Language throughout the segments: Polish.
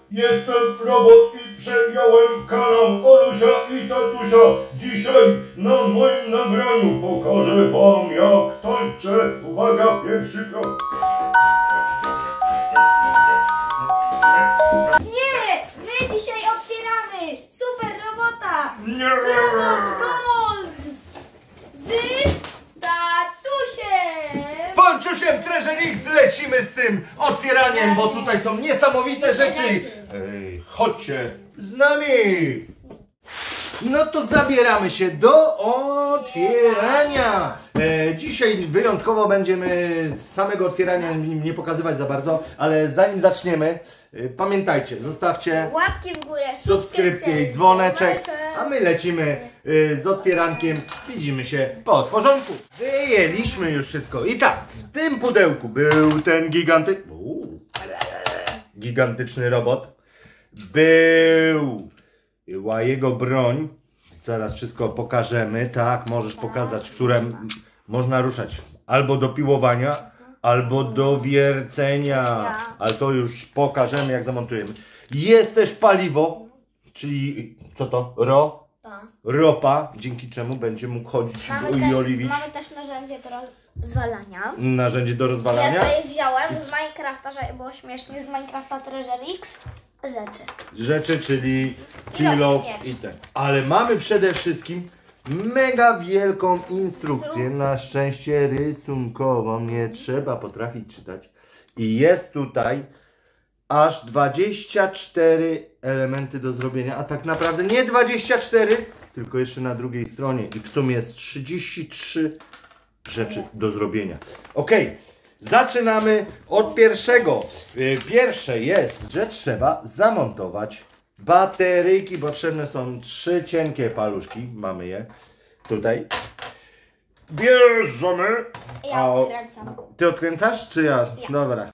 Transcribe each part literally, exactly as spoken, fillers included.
Jestem robot i przejąłem kanał Olusia i Tatusia. Dzisiaj na moim nagraniu pokażę wam, jak tańczę. Uwaga, pierwszy krok. Nie! My dzisiaj otwieramy super robota! Nie! Z Robot Gold! Z Tatusiem! Ponczuszem Treasure X lecimy z tym otwieraniem, bo tutaj są niesamowite rzeczy. Ej, chodźcie z nami. No to zabieramy się do otwierania. E, dzisiaj wyjątkowo będziemy z samego otwierania nie pokazywać za bardzo, ale zanim zaczniemy, e, pamiętajcie, zostawcie Łapki w górę, subskrypcję i dzwoneczek, a my lecimy y, z otwierankiem. Widzimy się po otworzonku. Wyjęliśmy już wszystko. I tak, w tym pudełku był ten giganty... Uuu, gigantyczny robot. Była jego broń. Zaraz wszystko pokażemy. Tak, możesz pokazać, które można ruszać albo do piłowania, albo do wiercenia. Ale to już pokażemy, jak zamontujemy. Jest też paliwo, czyli co to? Ro? Ropa, dzięki czemu będzie mógł chodzić i oliwić. Mamy też narzędzie do rozwalania. Narzędzie do rozwalania. Ja sobie wziąłem z Minecrafta, żeby było śmiesznie, z Minecrafta Treasure X rzeczy. Rzeczy, czyli kilo i ten. Ale mamy przede wszystkim mega wielką instrukcję, na szczęście rysunkową, nie trzeba potrafić czytać. I jest tutaj aż dwadzieścia cztery elementy do zrobienia, a tak naprawdę nie dwadzieścia cztery, tylko jeszcze na drugiej stronie. I w sumie jest trzydzieści trzy rzeczy do zrobienia. Ok, zaczynamy od pierwszego. Pierwsze jest, że trzeba zamontować bateryjki. Potrzebne są trzy cienkie paluszki. Mamy je tutaj. Bierzemy. Ja odkręcam. Ty odkręcasz, czy ja? Ja. Dobra.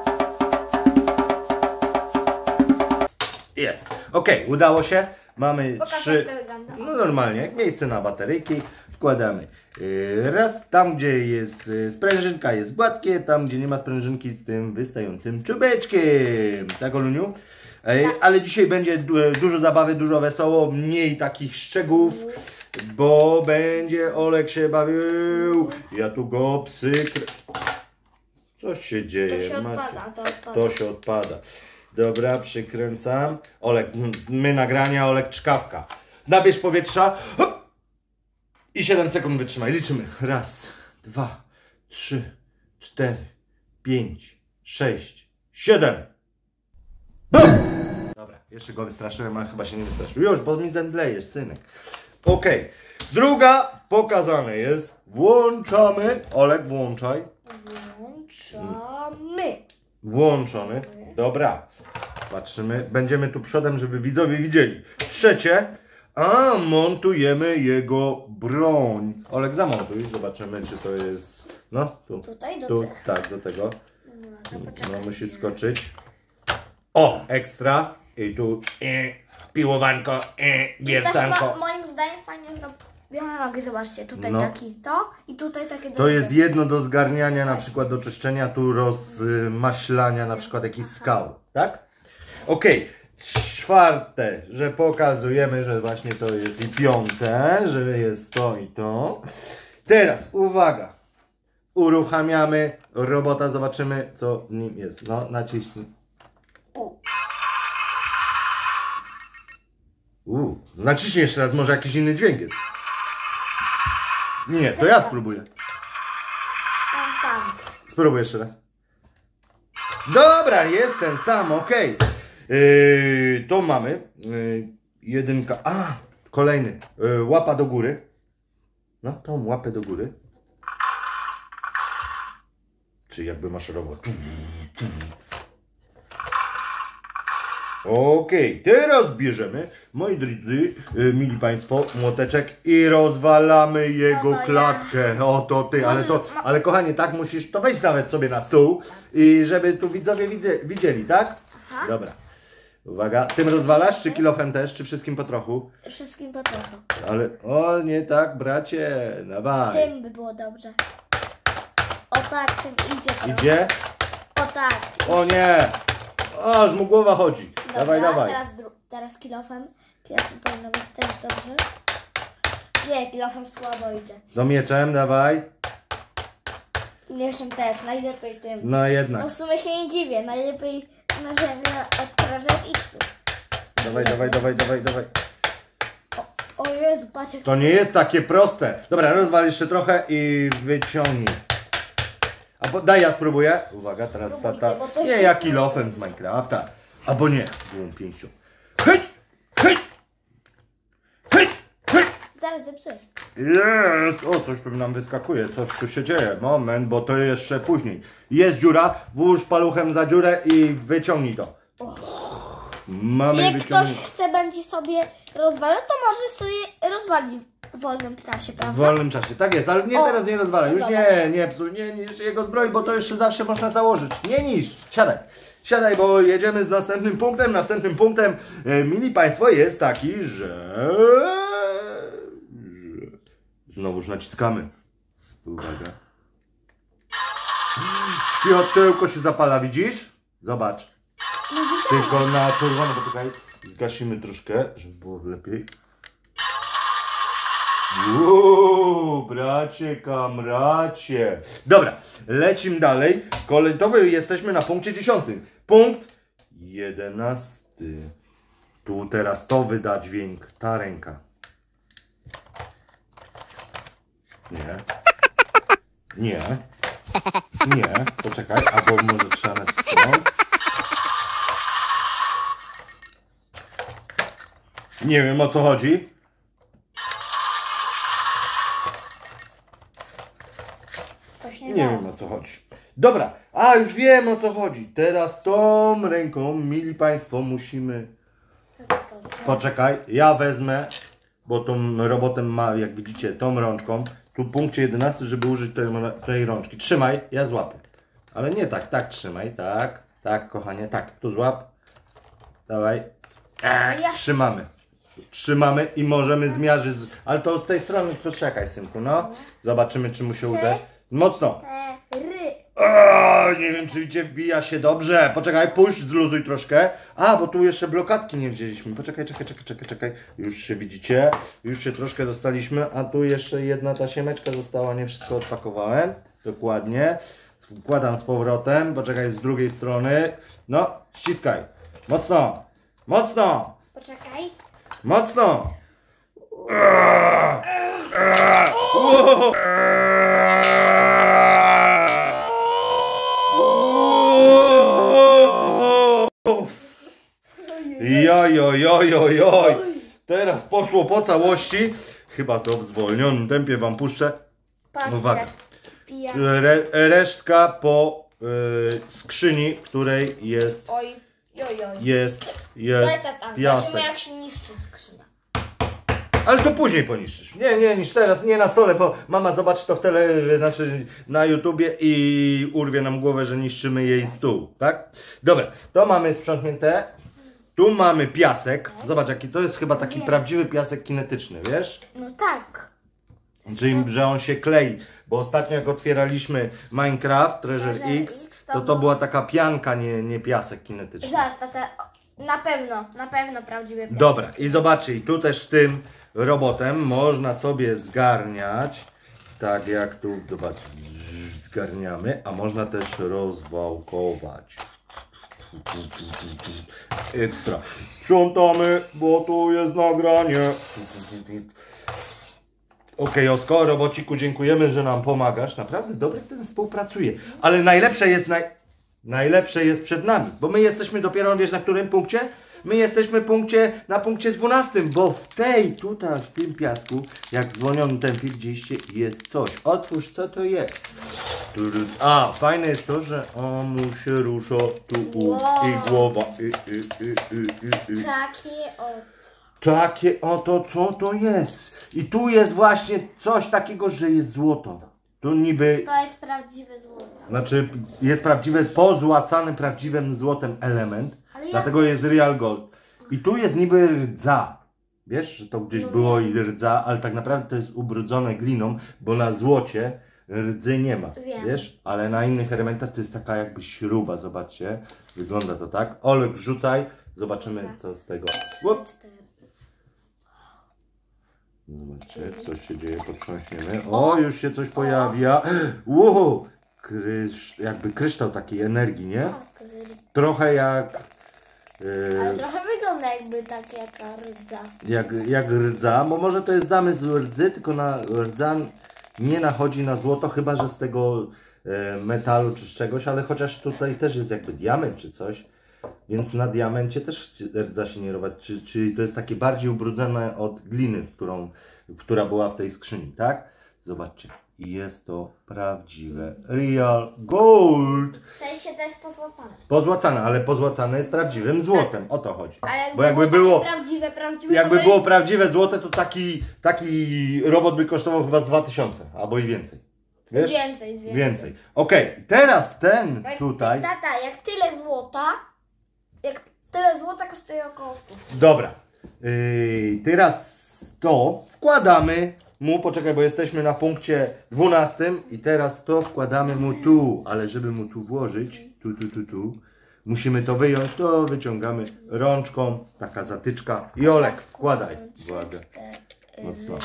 Jest. Ok, udało się. Mamy Pokaż, trzy. jak to wygląda. No normalnie, miejsce na bateryjki. Wkładamy. Yy, raz, tam gdzie jest yy, sprężynka jest gładkie, tam gdzie nie ma sprężynki z tym wystającym czubeczkiem. Tak, Oluniu? Yy, tak. Ale dzisiaj będzie du dużo zabawy, dużo wesoło, mniej takich szczegółów, bo będzie Olek się bawił. Ja tu go psykrę. Coś się dzieje, To się Macie. odpada, to odpada. To się odpada. Dobra, przykręcam. Olek, my nagrania, Olek czkawka. Nabierz powietrza. Hop! I siedem sekund wytrzymaj. Liczymy. Raz, dwa, trzy, cztery, pięć, sześć, siedem. Bum! Dobra, jeszcze go wystraszyłem, a chyba się nie wystraszył. Już, bo mi zemdlejesz, synek. Okej. Okay. Druga pokazane jest. Włączamy. Olek, włączaj. Włączamy. Włączony. Dobra. Patrzymy. Będziemy tu przodem, żeby widzowie widzieli. Trzecie. A montujemy jego broń. Olek, zamontuj. Zobaczymy, czy to jest... No, tu. Tutaj do tu, tych. tak, do tego. No, No, musi skoczyć. O, ekstra. I tu e, piłowanko, e, wiercanko. Też moim zdaniem fajnie zrobione nogi. Zobaczcie, tutaj No. taki to i tutaj takie do To jest jedno do zgarniania, na przykład do czyszczenia, tu rozmaślania na przykład jakichś skał, tak? Okej, okay. Czwarte, że pokazujemy, że właśnie to jest i piąte, że jest to i to. Teraz, uwaga, uruchamiamy robota, zobaczymy co w nim jest. No, naciśnij. Uuu, naciśnij jeszcze raz, może jakiś inny dźwięk jest. Nie, to ja spróbuję. ten sam. Spróbuj jeszcze raz. Dobra, jest ten sam, ok. Yy, to mamy. Yy, jedynka. A, kolejny. Yy, łapa do góry. No, tą łapę do góry. Czyli jakby maszerował. Okej, teraz bierzemy, moi drodzy, yy, mili Państwo, młoteczek i rozwalamy jego No to klatkę. ja. O, to ty, ale to, Może- ale kochanie, tak musisz, to wejdź nawet sobie na stół i żeby tu widzowie widzę, widzieli, tak? Aha. Dobra. Uwaga, tym rozwalasz, czy kilofem też, czy wszystkim po trochu? Wszystkim po trochu. Ale, o nie tak, bracie, dawaj. Tym by było dobrze. O tak, tym idzie trochę. Idzie? O tak. O nie! O, aż mu głowa chodzi. Dawaj, dawaj. Teraz, teraz kilofem. Kilofem powinno być też dobrze. Nie, kilofem słabo idzie. Do mieczem, dawaj. Mieszam też, najlepiej tym. No jednak. No w sumie się nie dziwię, najlepiej narzędzia od Treasure X-u. Dawaj, dawaj, dawaj, dawaj, dawaj. O, o Jezu, patrz jak To nie jest takie proste. Dobra, rozwal jeszcze trochę i wyciągnij. A bo, daj, ja spróbuję. Uwaga, teraz Próbujcie, tata. bo to Nie, się- ja kilofem z Minecrafta. Albo nie, byłą pięścią. Hej! Hej! Hej! Hej! Zaraz zepsuję. Jest! O, coś tu nam wyskakuje, coś tu się dzieje. Moment, bo to jeszcze później. Jest dziura, włóż paluchem za dziurę i wyciągnij to. Mamy Jak ktoś wyciągnięte. chce, będzie sobie rozwalać, to może sobie rozwalić w wolnym czasie, W prawda? wolnym czasie, tak jest, ale nie O, teraz nie rozwalaj, już zobacz. nie, nie psuj, nie niszcz jego zbroi, bo to jeszcze zawsze można założyć. Nie niszcz, siadaj, siadaj, bo jedziemy z następnym punktem. Następnym punktem, e, mili Państwo, jest taki, że... że... Znowuż naciskamy. Uwaga. Światełko się zapala, widzisz? Zobacz. No widziałem. Tylko na czerwono, poczekaj, zgasimy troszkę, żeby było lepiej. Uuu, bracie, kamracie. Dobra, lecimy dalej. Koletowy jesteśmy na punkcie dziesiątym. Punkt jedenasty. Tu teraz to wyda dźwięk, ta ręka. Nie. Nie. Nie, poczekaj, albo może trzeba nacisnąć. Nie wiem, o co chodzi. Coś nie, Nie działa. wiem, o co chodzi. Dobra, a już wiem, o co chodzi. Teraz tą ręką, mili Państwo, musimy... Poczekaj, ja wezmę, bo tą robotę ma, jak widzicie, tą rączką. Tu punkcie jedenasty, żeby użyć tej, tej rączki. Trzymaj, ja złapię. Ale nie tak, tak trzymaj, tak, tak, kochanie, tak, tu złap. Dawaj. E, Ja- trzymamy. Trzymamy i możemy zmierzyć. z- Ale to z tej strony, poczekaj, synku, no. Zobaczymy, czy mu się uda. Mocno. Ry. O, nie wiem, czy widzicie, wbija się dobrze. Poczekaj, puść, zluzuj troszkę. A, bo tu jeszcze blokadki nie wzięliśmy. Poczekaj, czekaj, czekaj, czekaj, czekaj. Już się widzicie, już się troszkę dostaliśmy, a tu jeszcze jedna tasiemeczka została, nie wszystko odpakowałem. Dokładnie. Wkładam z powrotem, poczekaj, z drugiej strony. No, ściskaj. Mocno, mocno, Poczekaj. mocno. Eee, eee, wow. Joj, oj, oj, oj, oj. Teraz poszło po całości. Chyba to w zwolnionym tempie wam puszczę. Patrzcie. Uwaga. Pija. Re, resztka po y, skrzyni, której jest, Oj, oj, oj. jest, Daj jest tata, zobaczymy piasek. jak się niszczy skrzynia. Ale to później poniszczysz. Nie, nie, niż teraz, nie na stole, bo mama zobaczy to w tele, znaczy na YouTubie i urwie nam głowę, że niszczymy jej stół, tak? Dobra, to mamy sprzątnięte. Tu mamy piasek. Zobacz, jaki to jest chyba taki Wiem. prawdziwy piasek kinetyczny, wiesz? No tak. Czyli, że on się klei. Bo ostatnio jak otwieraliśmy Minecraft, Treasure Treasure X, X, to to to była taka pianka, nie, nie piasek kinetyczny. Zaraz, tata, na pewno, na pewno prawdziwy piasek. Dobra, i zobaczcie, i tu też tym robotem można sobie zgarniać, tak jak tu, zobacz, zgarniamy, a można też rozwałkować. Ekstra. Sprzątamy, bo tu jest nagranie. Okej, Osko, robociku, dziękujemy, że nam pomagasz. Naprawdę dobry ten współpracuje. Ale najlepsze jest, naj... najlepsze jest przed nami, bo my jesteśmy dopiero, wiesz na którym punkcie? My jesteśmy punkcie, na punkcie dwunastym, bo w tej, tutaj, w tym piasku, jak w zwolnionym tempie widzieliście, jest coś. Otwórz, co to jest. A, fajne jest to, że on mu się rusza tu u, Wow. i głowa. I, i, i, i, i, i. Takie od... Takie oto, co to jest? I tu jest właśnie coś takiego, że jest złoto. Tu niby, To jest prawdziwe złoto. znaczy jest prawdziwy, pozłacany prawdziwym złotem element. Ale ja- Dlatego jest real gold. I tu jest niby rdza. Wiesz, że to gdzieś No było wiem. i rdza, ale tak naprawdę to jest ubrudzone gliną, bo na złocie rdzy nie ma. Wiem. Wiesz? Ale na innych elementach to jest taka jakby śruba, zobaczcie. Wygląda to tak. Olek, wrzucaj. Zobaczymy, co z tego. Łup. cztery. Zobaczcie, coś się dzieje, potrząśniemy. O, już się coś pojawia. Wow, krysz, jakby kryształ takiej energii, nie? Trochę jak... Ale Yy, trochę wygląda jakby tak jaka rdza. jak, jak rdza, bo może to jest zamysł rdzy, tylko na rdza nie nachodzi na złoto, chyba że z tego e, metalu czy z czegoś, ale chociaż tutaj też jest jakby diament czy coś, więc na diamencie też rdza się nie robi, czyli, czyli to jest takie bardziej ubrudzone od gliny, którą, która była w tej skrzyni, tak? Zobaczcie, i jest to prawdziwe real gold. W sensie to jest pozłacane. Pozłacane, ale pozłacane jest prawdziwym złotem, o to chodzi. A jakby Bo jakby było było... takie prawdziwe, prawdziwe, Jakby to by- było prawdziwe złote, to taki, taki robot by kosztował chyba z dwa tysiące, albo i więcej. Wiesz? Więcej, więcej. Więcej. Okej, teraz ten Jak tutaj. Ty, tata, jak tyle złota, jak tyle złota kosztuje około stu. Dobra. Yy, teraz to wkładamy mu, poczekaj, bo jesteśmy na punkcie dwunastym i teraz to wkładamy mu tu, ale żeby mu tu włożyć, tu, tu, tu, tu, musimy to wyjąć, to wyciągamy rączką, taka zatyczka i Olek, wkładaj. Uwaga. Mocno.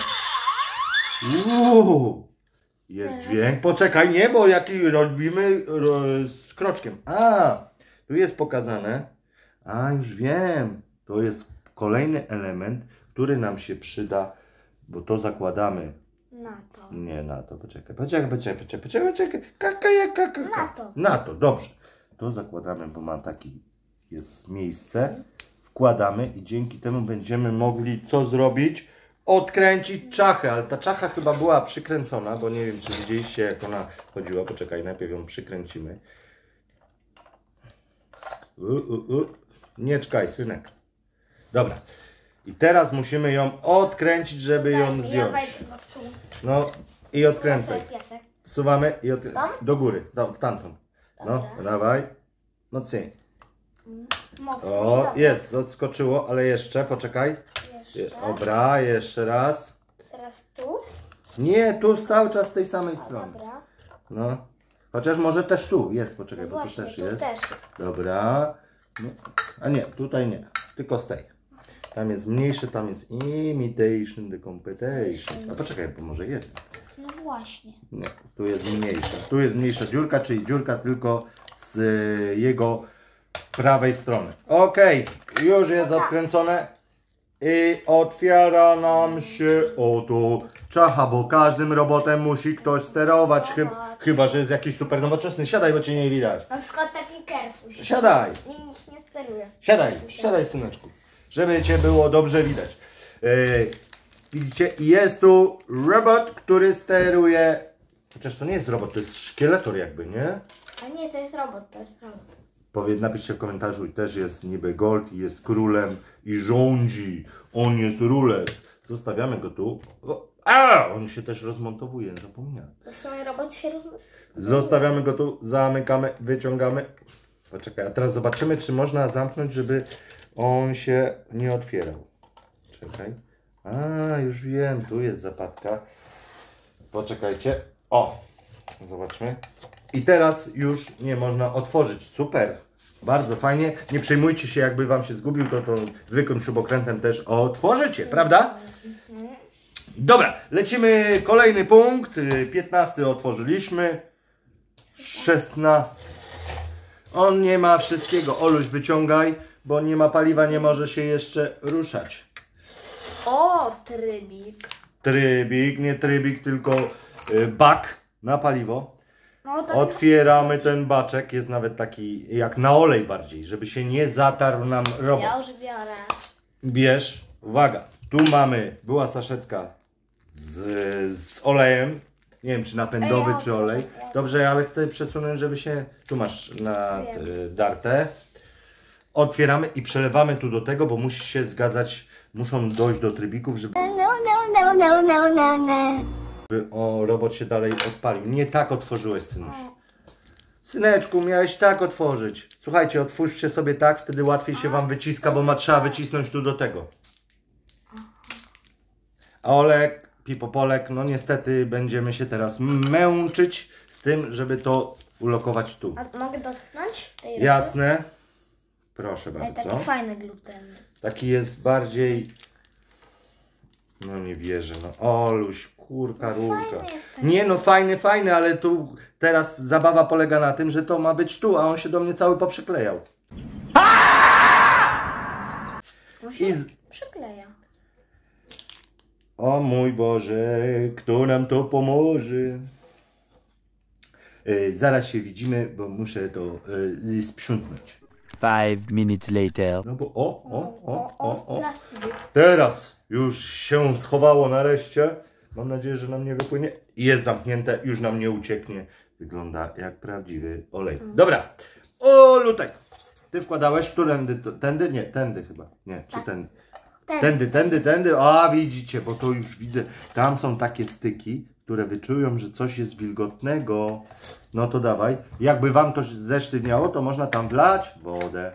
Uuu, jest dźwięk. Poczekaj, nie, bo jaki robimy ro, z kroczkiem. A, tu jest pokazane. A, już wiem. To jest kolejny element, który nam się przyda, bo to zakładamy. Na to. Nie na to, poczekaj, poczekaj, poczekaj, poczekaj, poczekaj, poczekaj. Kaka, jaka, kaka. Na to. Na to, dobrze. To zakładamy, bo ma taki, jest miejsce. Wkładamy i dzięki temu będziemy mogli co zrobić? Odkręcić czachę, ale ta czacha chyba była przykręcona, bo nie wiem, czy widzieliście, jak ona chodziła. Poczekaj, najpierw ją przykręcimy. U, u, u. Nie czekaj, synek. Dobra. I teraz musimy ją odkręcić, żeby ją Daj mi, ja zdjąć. wejdę na stół. No i odkręcaj. Piasek, piasek. Suwamy i od... Tam? do góry, tam, w tamtą. No, Dobra. dawaj. No cyń. Mocniej. O, dobra. jest, odskoczyło, ale jeszcze, poczekaj. Je- Jeszcze. Dobra, jeszcze raz. Teraz tu. Nie, tu cały czas z tej samej strony. Dobra. No. Chociaż może też tu jest, poczekaj, No bo tu właśnie, też tu jest. też. Dobra. No. A nie, tutaj nie. Tylko z tej. Tam jest mniejszy, tam jest imitation the competition. A poczekaj, bo może jest. No właśnie. Nie, tu jest mniejsza. Tu jest mniejsza dziurka, czyli dziurka tylko z y, jego prawej strony. Okej, już jest odkręcone. I otwiera nam się oto czacha, bo każdym robotem musi ktoś sterować. Chyb, chyba, że jest jakiś super nowoczesny. Siadaj, bo cię nie widać. Na przykład taki kerfuś. Siadaj. Nim nikt nie steruje. Siadaj, siadaj, syneczku. Żeby cię było dobrze widać. Yy, widzicie, jest tu robot, który steruje. Chociaż to nie jest robot, to jest szkieletor jakby, nie? A nie, to jest robot, to jest robot. Powiedz, napiszcie w komentarzu, i też jest niby gold i jest królem i rządzi. On jest rules. Zostawiamy go tu. O, a, on się też rozmontowuje, zapomniałem. To w sumie robot się roz... Zostawiamy go tu, zamykamy, wyciągamy. Poczekaj, a teraz zobaczymy, czy można zamknąć, żeby on się nie otwierał. Czekaj. A, już wiem, tu jest zapadka. Poczekajcie. O, zobaczmy. I teraz już nie można otworzyć. Super. Bardzo fajnie. Nie przejmujcie się, jakby wam się zgubił, to, to zwykłym śrubokrętem też otworzycie, prawda? Dobra, lecimy kolejny punkt. piętnasty otworzyliśmy. szesnasty. On nie ma wszystkiego. Oluś, wyciągaj, bo nie ma paliwa, nie może się jeszcze ruszać. O, trybik. Trybik, nie trybik, tylko y, bak na paliwo. No to Otwieramy ten baczek, jest nawet taki jak na olej bardziej, żeby się nie zatarł nam robot. Ja już biorę. Bierz, uwaga, tu mamy, była saszetka z, z olejem, nie wiem czy napędowy Ej, ja czy olej. otworzę, ja. Dobrze, ale chcę przesunąć, żeby się, tu masz na Wiem. y, dartę. Otwieramy i przelewamy tu do tego, bo musi się zgadzać, muszą dojść do trybików, żeby... No, no, no, no, no, no, no. By o, robot się dalej odpalił. Nie tak otworzyłeś, synuś. Syneczku, miałeś tak otworzyć. Słuchajcie, otwórzcie sobie tak, wtedy łatwiej się wam wyciska, bo ma trzeba wycisnąć tu do tego. A Olek, Pipopolek, no niestety będziemy się teraz męczyć z tym, żeby to ulokować tu. A mogę dotknąć tej ryby? Jasne. Proszę Ale bardzo. taki fajny gluten. Taki jest bardziej... No nie wierzę, no Oluś, kurka, No rurka. fajny jest taki. Nie no, fajny, fajny, ale tu teraz zabawa polega na tym, że to ma być tu, a on się do mnie cały poprzyklejał. On się I z... przykleja. O mój Boże, kto nam to pomoże? Yy, zaraz się widzimy, bo muszę to yy, sprzątnąć. Five minutes later. No bo o, o, o, o, o. plastik. Teraz już się schowało nareszcie. Mam nadzieję, że nam nie wypłynie. Jest zamknięte, już nam nie ucieknie. Wygląda jak prawdziwy olej. Dobra, o Lutek. Ty wkładałeś którędy? to- Tędy? Nie, tędy chyba. Nie, czy tędy? Tędy, tędy, tędy. A widzicie, bo to już widzę. Tam są takie styki, które wyczują, że coś jest wilgotnego. No to dawaj. Jakby wam to zesztywniało, to można tam wlać wodę.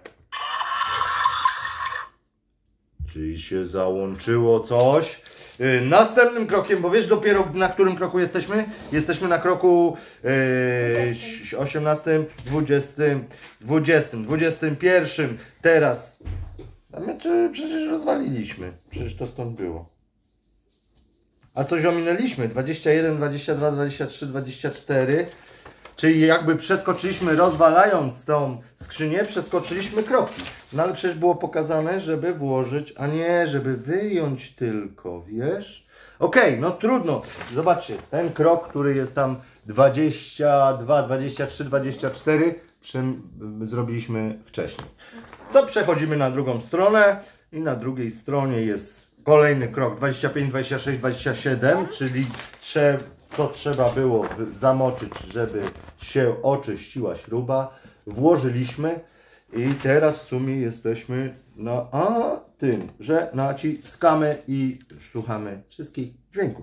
Czyli się załączyło coś. Yy, następnym krokiem, bo wiesz dopiero na którym kroku jesteśmy? Jesteśmy na kroku yy, osiemnastym, dwudziestym, dwudziestym, dwudziestym pierwszym. Teraz. A my czy, przecież rozwaliliśmy. Przecież to stąd było. A coś ominęliśmy. dwadzieścia jeden, dwadzieścia dwa, dwadzieścia trzy, dwadzieścia cztery. Czyli jakby przeskoczyliśmy, rozwalając tą skrzynię, przeskoczyliśmy kroki. No ale przecież było pokazane, żeby włożyć, a nie, żeby wyjąć tylko, wiesz? Okej, okay, no trudno. Zobaczcie, ten krok, który jest tam dwadzieścia dwa, dwadzieścia trzy, dwadzieścia cztery, czym zrobiliśmy wcześniej. To przechodzimy na drugą stronę i na drugiej stronie jest kolejny krok dwadzieścia pięć, dwadzieścia sześć, dwadzieścia siedem, czyli trzeba... To trzeba było zamoczyć, żeby się oczyściła śruba. Włożyliśmy i teraz w sumie jesteśmy na a, tym, że naciskamy i słuchamy wszystkich dźwięków.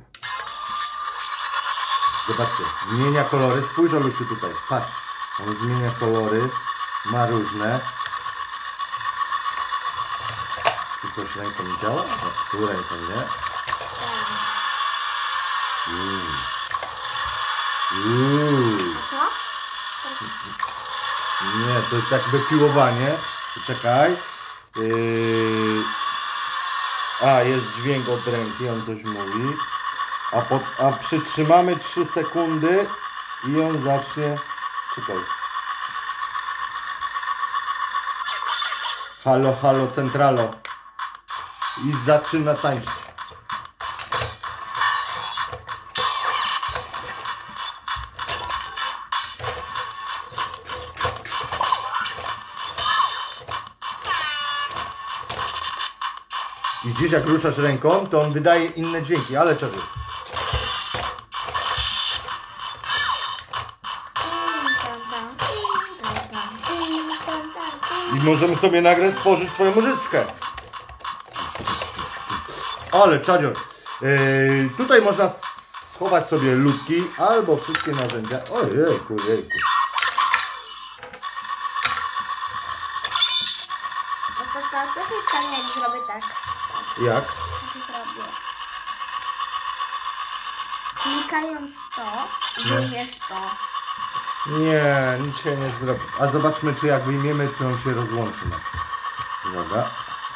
Zobaczcie, zmienia kolory. Spójrz, Olusiu, tutaj. Patrz, on zmienia kolory, ma różne. Tu coś ręką działa? A tu ręką nie. Mm. Uuu. Nie, to jest jakby piłowanie. Czekaj. Yy... A, jest dźwięk od ręki, on coś mówi. A, pod, a przytrzymamy trzy sekundy i on zacznie. Czekaj. Halo, halo, centralo. I zaczyna tańczyć. Widzisz, jak ruszasz ręką, to on wydaje inne dźwięki, ale czego? I możemy sobie nagle stworzyć swoją muzyczkę. Ale czadzior. Yy, tutaj można schować sobie ludki albo wszystkie narzędzia. Ojejku, jejku. No to, to co się stanie, jak zrobię tak? Jak? Co zrobię? Klikając to, No. wyjmiesz to. Nie, nic się nie zrobi. A zobaczmy, czy jak wyjmiemy, to on się rozłączy. Uwaga.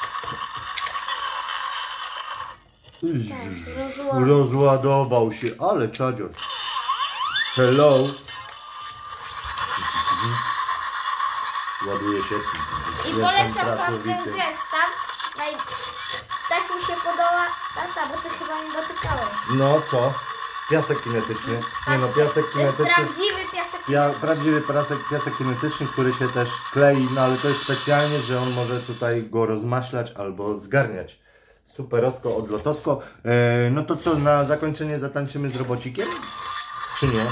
Tak, rozło... Rozładował się, ale czadzior. Hello. Ładuje się. I Jestem polecam wam ten pracowity. zestaw. Naj... Też mi się podoba. Tata, bo ty chyba nie dotykałeś. No co? Piasek kinetyczny. Nie no, Patrzcie, piasek to jest kinetyczny. prawdziwy piasek Ja, kinetyczny. prawdziwy piasek, piasek kinetyczny, który się też klei, no ale to jest specjalnie, że on może tutaj go rozmaślać albo zgarniać. Superosko, odlotosko. E, no to co, na zakończenie zatańczymy z robocikiem? Czy nie?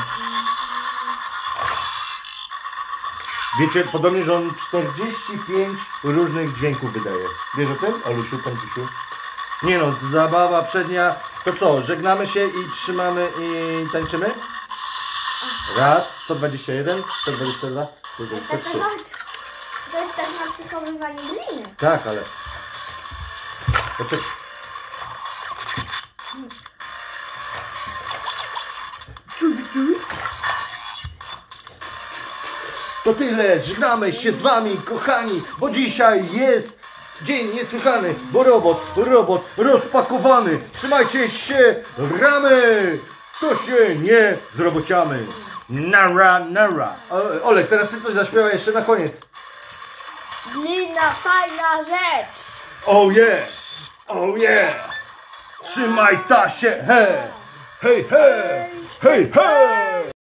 Wiecie, podobnie, że on czterdzieści pięć różnych dźwięków wydaje. Wiesz o tym, Olusiu, Pęczysiu? Nie no, zabawa przednia. To co, żegnamy się i trzymamy i tańczymy? Raz, sto dwadzieścia jeden, sto dwadzieścia dwa, sto dwadzieścia trzy. Tata, chodź. To jest też na przechowywanie gliny. Tak, ale... Poczekaj. to tyle. Żegnamy się z wami, kochani, bo dzisiaj jest dzień niesłychany, bo robot, robot rozpakowany. Trzymajcie się, ramy, to się nie zrobociamy. Nara, nara. O, Olek, teraz ty coś zaśpiewa jeszcze na koniec. Glina, fajna rzecz. Oh yeah, oh yeah. Trzymaj ta się, hej, hej, hej, hej, hej.